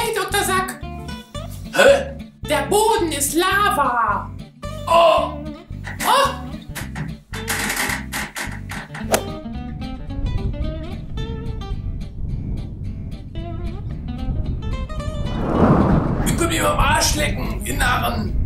Hey, Dr. Sack, Hä? der Boden ist Lava. Oh! Oh, Ihr könnt mich am Arsch lecken, ihr Narren!